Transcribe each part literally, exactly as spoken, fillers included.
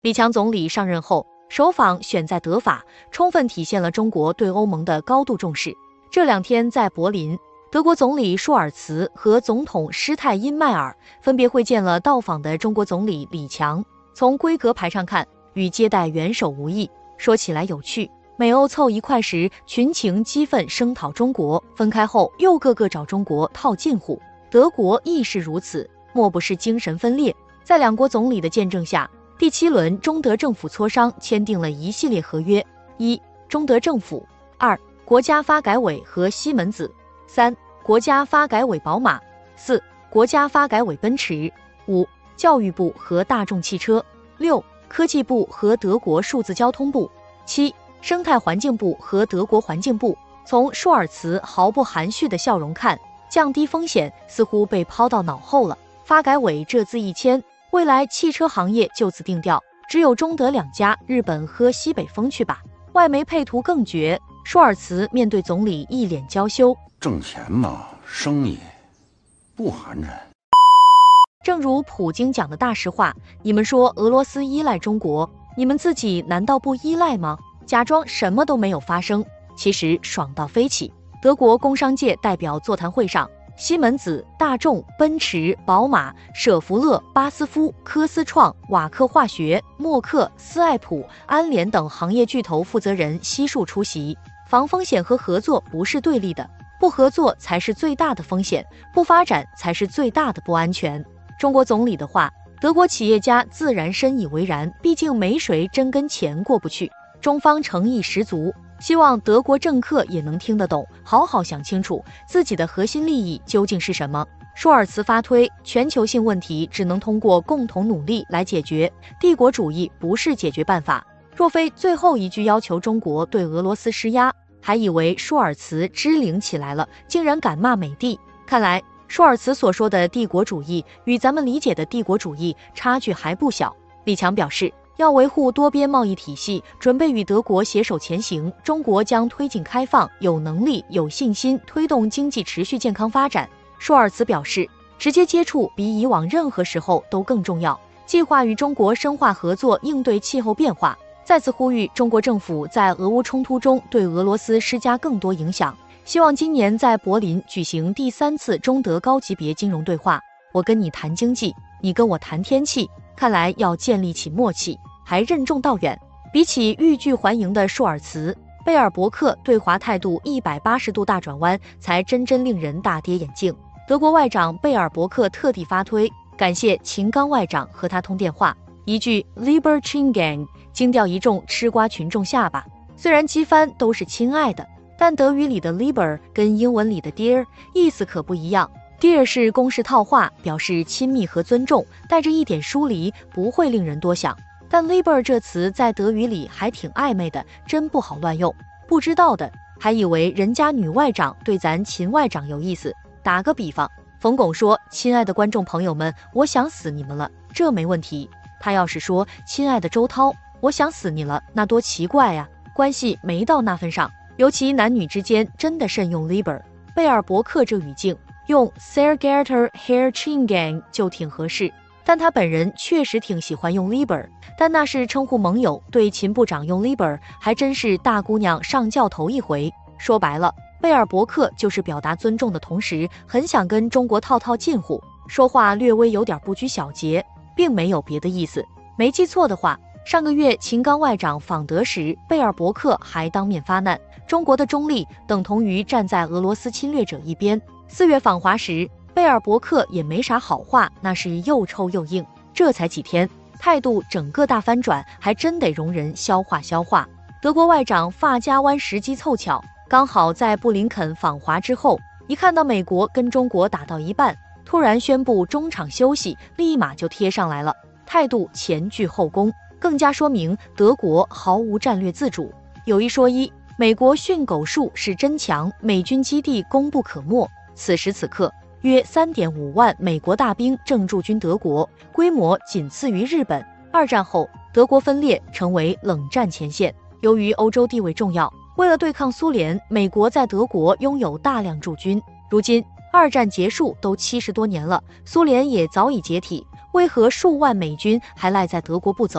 李强总理上任后，首访选在德法，充分体现了中国对欧盟的高度重视。这两天在柏林，德国总理舒尔茨和总统施泰因迈尔分别会见了到访的中国总理李强。从规格牌上看，与接待元首无异。说起来有趣，美欧凑一块时，群情激愤声讨中国；分开后，又个个找中国套近乎。德国亦是如此，莫不是精神分裂？在两国总理的见证下，第七轮中德政府磋商签订了一系列合约：一、中德政府；二、国家发改委和西门子；三、国家发改委宝马；四、国家发改委奔驰；五、教育部和大众汽车；六、科技部和德国数字交通部；七、生态环境部和德国环境部。从舒尔茨毫不含蓄的笑容看，降低风险似乎被抛到脑后了。发改委这字一签，未来汽车行业就此定调，只有中德两家，日本喝西北风去吧。外媒配图更绝，舒尔茨面对总理一脸娇羞， 挣钱嘛，生意不寒碜。 正如普京讲的大实话，你们说俄罗斯依赖中国，你们自己难道不依赖吗？假装什么都没有发生，其实爽到飞起。德国工商界代表座谈会上，西门子、大众、奔驰、宝马、舍弗勒、巴斯夫、科斯创、瓦克化学、默克、斯艾普、安联等行业巨头负责人悉数出席。防风险和合作不是对立的，不合作才是最大的风险，不发展才是最大的不安全。中国总理的话，德国企业家自然深以为然，毕竟没谁真跟钱过不去。中方诚意十足，希望德国政客也能听得懂，好好想清楚自己的核心利益究竟是什么。舒尔茨发推，全球性问题只能通过共同努力来解决，帝国主义不是解决办法。若非最后一句要求中国对俄罗斯施压，还以为舒尔茨支灵起来了，竟然敢骂美帝。看来舒尔茨所说的帝国主义与咱们理解的帝国主义差距还不小。李强表示，要维护多边贸易体系，准备与德国携手前行。中国将推进开放，有能力、有信心推动经济持续健康发展。舒尔茨表示，直接接触比以往任何时候都更重要，计划与中国深化合作，应对气候变化。再次呼吁中国政府在俄乌冲突中对俄罗斯施加更多影响，希望今年在柏林举行第三次中德高级别金融对话。我跟你谈经济，你跟我谈天气，看来要建立起默契，还任重道远。比起欲拒还迎的舒尔茨，贝尔伯克对华态度一百八十度大转弯，才真真令人大跌眼镜。德国外长贝尔伯克特地发推，感谢秦刚外长和他通电话，一句 Lieber Chingang 惊掉一众吃瓜群众下巴。虽然机翻都是亲爱的，但德语里的 Lieber 跟英文里的 Dear 意思可不一样。Dear 是公式套话，表示亲密和尊重，带着一点疏离，不会令人多想。但 Lieber 这词在德语里还挺暧昧的，真不好乱用。不知道的还以为人家女外长对咱秦外长有意思。打个比方，冯巩说，亲爱的观众朋友们，我想死你们了，这没问题。他要是说，亲爱的周涛，我想死你了，那多奇怪呀，关系没到那份上。尤其男女之间真的慎用 Lieber。贝尔伯克这语境用 Sehr geehrter Herr Chingang 就挺合适，但他本人确实挺喜欢用 Lieber， 但那是称呼盟友，对秦部长用 Lieber 还真是大姑娘上轿头一回。说白了，贝尔伯克就是表达尊重的同时，很想跟中国套套近乎，说话略微有点不拘小节，并没有别的意思。没记错的话，上个月秦刚外长访德时，贝尔伯克还当面发难，中国的中立等同于站在俄罗斯侵略者一边。四月访华时，贝尔伯克也没啥好话，那是又臭又硬。这才几天，态度整个大翻转，还真得容人消化消化。德国外长发夹弯时机凑巧，刚好在布林肯访华之后，一看到美国跟中国打到一半，突然宣布中场休息，立马就贴上来了，态度前倨后恭，更加说明德国毫无战略自主。有一说一，美国训狗术是真强，美军基地功不可没。此时此刻，约 三点五万美国大兵正驻军德国，规模仅次于日本。二战后，德国分裂成为冷战前线。由于欧洲地位重要，为了对抗苏联，美国在德国拥有大量驻军。如今二战结束都七十多年了，苏联也早已解体，为何数万美军还赖在德国不走？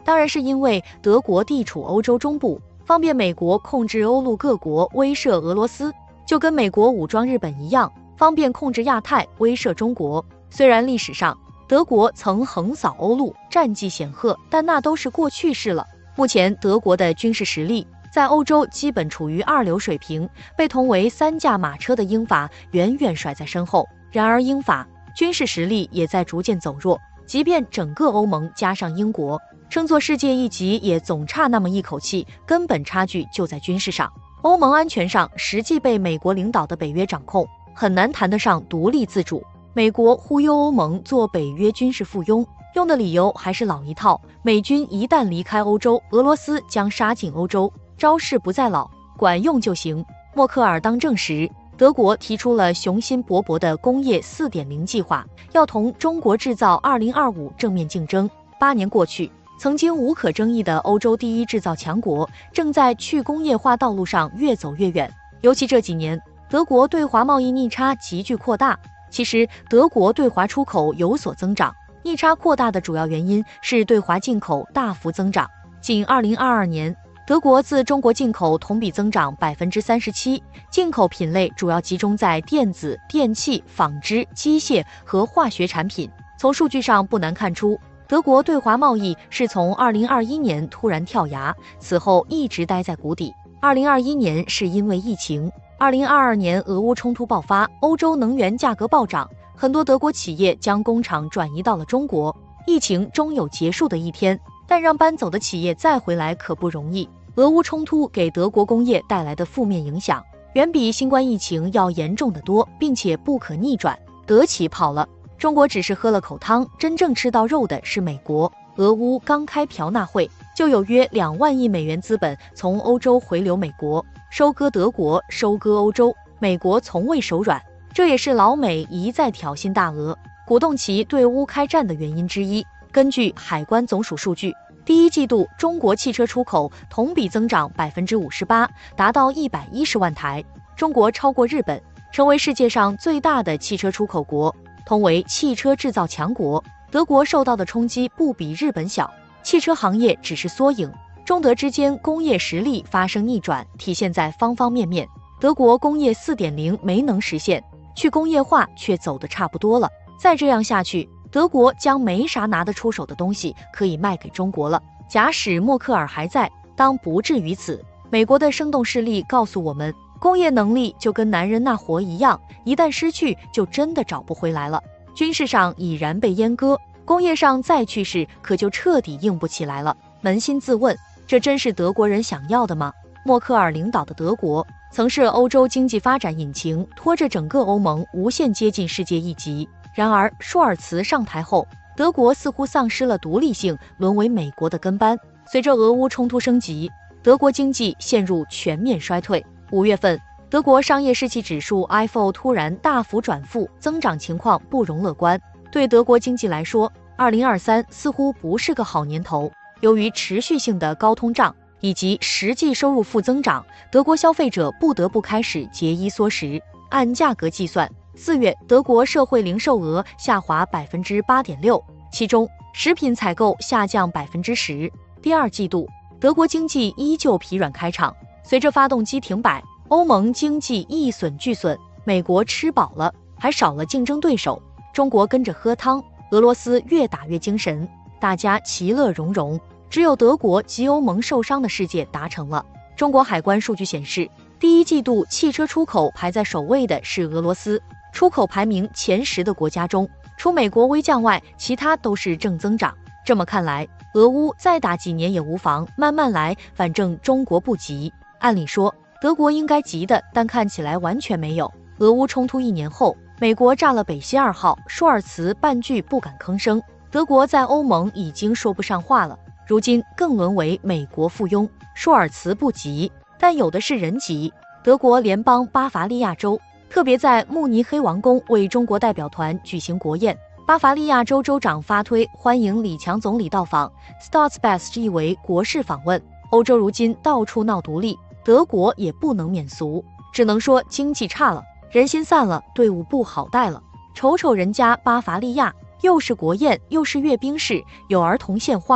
当然是因为德国地处欧洲中部，方便美国控制欧陆各国，威慑俄罗斯，就跟美国武装日本一样，方便控制亚太，威慑中国。虽然历史上德国曾横扫欧陆，战绩显赫，但那都是过去式了。目前德国的军事实力在欧洲基本处于二流水平，被同为三驾马车的英法远远甩在身后。然而英法军事实力也在逐渐走弱，即便整个欧盟加上英国称作世界一级，也总差那么一口气，根本差距就在军事上。欧盟安全上实际被美国领导的北约掌控，很难谈得上独立自主。美国忽悠欧盟做北约军事附庸，用的理由还是老一套，美军一旦离开欧洲，俄罗斯将杀进欧洲，招式不再老，管用就行。默克尔当政时，德国提出了雄心勃勃的工业 四点零 计划，要同中国制造二零二五正面竞争。八年过去，曾经无可争议的欧洲第一制造强国，正在去工业化道路上越走越远。尤其这几年，德国对华贸易逆差急剧扩大。其实，德国对华出口有所增长，逆差扩大的主要原因是对华进口大幅增长。仅二零二二年，德国自中国进口同比增长 百分之三十七， 进口品类主要集中在电子、电器、纺织、机械和化学产品。从数据上不难看出，德国对华贸易是从二零二一年突然跳崖，此后一直待在谷底。二零二一年是因为疫情，二零二二年俄乌冲突爆发，欧洲能源价格暴涨，很多德国企业将工厂转移到了中国。疫情终有结束的一天，但让搬走的企业再回来可不容易。俄乌冲突给德国工业带来的负面影响，远比新冠疫情要严重得多，并且不可逆转。德企跑了，中国只是喝了口汤，真正吃到肉的是美国。俄乌刚开嫖纳会，就有约两万亿美元资本从欧洲回流美国，收割德国，收割欧洲。美国从未手软，这也是老美一再挑衅大俄，鼓动其对乌开战的原因之一。根据海关总署数据，第一季度中国汽车出口同比增长 百分之五十八， 达到一百一十万台。中国超过日本，成为世界上最大的汽车出口国，同为汽车制造强国。德国受到的冲击不比日本小，汽车行业只是缩影，中德之间工业实力发生逆转，体现在方方面面。德国工业 四点零 没能实现，去工业化却走得差不多了。再这样下去，德国将没啥拿得出手的东西可以卖给中国了。假使默克尔还在，当不至于此。美国的生动事例告诉我们，工业能力就跟男人那活一样，一旦失去就真的找不回来了。军事上已然被阉割，工业上再去势可就彻底硬不起来了。扪心自问，这真是德国人想要的吗？默克尔领导的德国曾是欧洲经济发展引擎，拖着整个欧盟无限接近世界一级。然而舒尔茨上台后，德国似乎丧失了独立性，沦为美国的跟班。随着俄乌冲突升级，德国经济陷入全面衰退。五月份，德国商业士气指数 I F O 突然大幅转负，增长情况不容乐观。对德国经济来说，二零二三似乎不是个好年头。由于持续性的高通胀以及实际收入负增长，德国消费者不得不开始节衣缩食。按价格计算，四月德国社会零售额下滑 百分之八点六， 其中食品采购下降 百分之十。第二季度，德国经济依旧疲软开场，随着发动机停摆，欧盟经济一损俱损，美国吃饱了，还少了竞争对手，中国跟着喝汤，俄罗斯越打越精神，大家其乐融融。只有德国及欧盟受伤的世界达成了。中国海关数据显示，第一季度汽车出口排在首位的是俄罗斯，出口排名前十的国家中，除美国微降外，其他都是正增长。这么看来，俄乌再打几年也无妨，慢慢来，反正中国不急。按理说，德国应该急的，但看起来完全没有。俄乌冲突一年后，美国炸了北溪二号，舒尔茨半句不敢吭声，德国在欧盟已经说不上话了。如今更沦为美国附庸，舒尔茨不急，但有的是人急。德国联邦巴伐利亚州特别在慕尼黑王宫为中国代表团举行国宴，巴伐利亚州州长发推欢迎李强总理到访 ，Staatsbesuch 意为国事访问。欧洲如今到处闹独立，德国也不能免俗，只能说经济差了，人心散了，队伍不好带了。瞅瞅人家巴伐利亚，又是国宴，又是阅兵式，有儿童献花，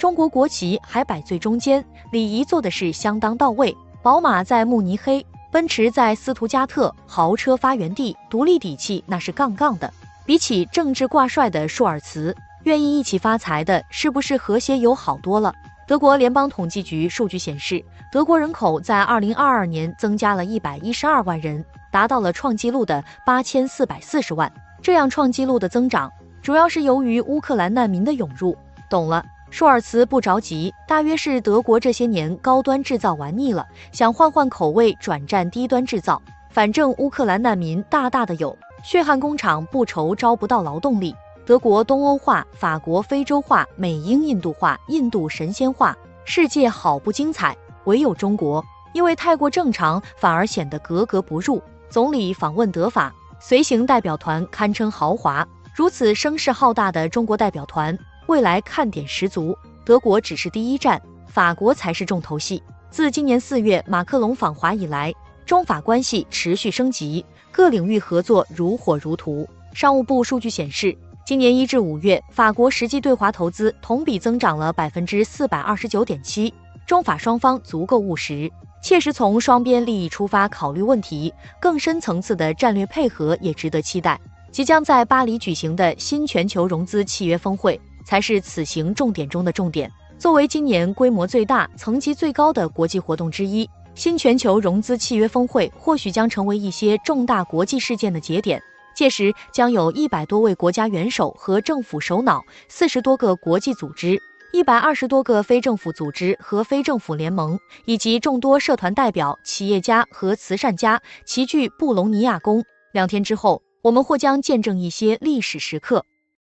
中国国旗还摆最中间，礼仪做的是相当到位。宝马在慕尼黑，奔驰在斯图加特，豪车发源地，独立底气那是杠杠的。比起政治挂帅的舒尔茨，愿意一起发财的是不是和谐友好多了？德国联邦统计局数据显示，德国人口在二零二二年增加了一百一十二万人，达到了创纪录的八千四百四十万。这样创纪录的增长，主要是由于乌克兰难民的涌入。懂了，舒尔茨不着急，大约是德国这些年高端制造玩腻了，想换换口味，转战低端制造。反正乌克兰难民大大的有，血汗工厂不愁招不到劳动力。德国东欧化，法国非洲化，美英印度化，印度神仙化，世界好不精彩。唯有中国，因为太过正常，反而显得格格不入。总理访问德法，随行代表团堪称豪华。如此声势浩大的中国代表团，未来看点十足。德国只是第一站，法国才是重头戏。自今年四月马克龙访华以来，中法关系持续升级，各领域合作如火如荼。商务部数据显示，今年一至五月，法国实际对华投资同比增长了百分之四百二十九点七。中法双方足够务实，切实从双边利益出发考虑问题，更深层次的战略配合也值得期待。即将在巴黎举行的新全球融资契约峰会，才是此行重点中的重点。作为今年规模最大、层级最高的国际活动之一，新全球融资契约峰会或许将成为一些重大国际事件的节点。届时将有一百多位国家元首和政府首脑，四十多个国际组织，一百二十多个非政府组织和非政府联盟，以及众多社团代表、企业家和慈善家齐聚布隆尼亚宫。两天之后，我们或将见证一些历史时刻。